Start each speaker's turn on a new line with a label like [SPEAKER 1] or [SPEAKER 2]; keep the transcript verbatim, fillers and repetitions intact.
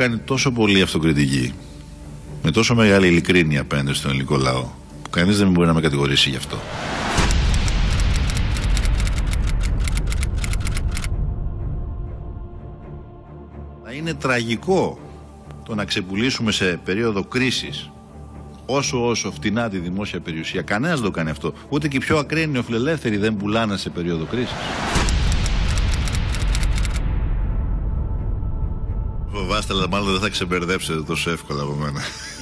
[SPEAKER 1] κάνει τόσο πολύ αυτοκριτική, με τόσο μεγάλη ειλικρίνεια απέναντι στον ελληνικό λαό, που κανείς δεν μπορεί να με κατηγορήσει γι' αυτό. Θα είναι τραγικό το να ξεπουλήσουμε σε περίοδο κρίσης όσο όσο φτηνά τη δημόσια περιουσία. Κανένας δεν το κάνει αυτό. Ούτε και οι πιο ακραίοι νεοφιλελεύθεροι δεν πουλάνε σε περίοδο κρίσης. Φοβάστε, αλλά μάλλον δεν θα ξεμπερδέψετε τόσο εύκολα από μένα.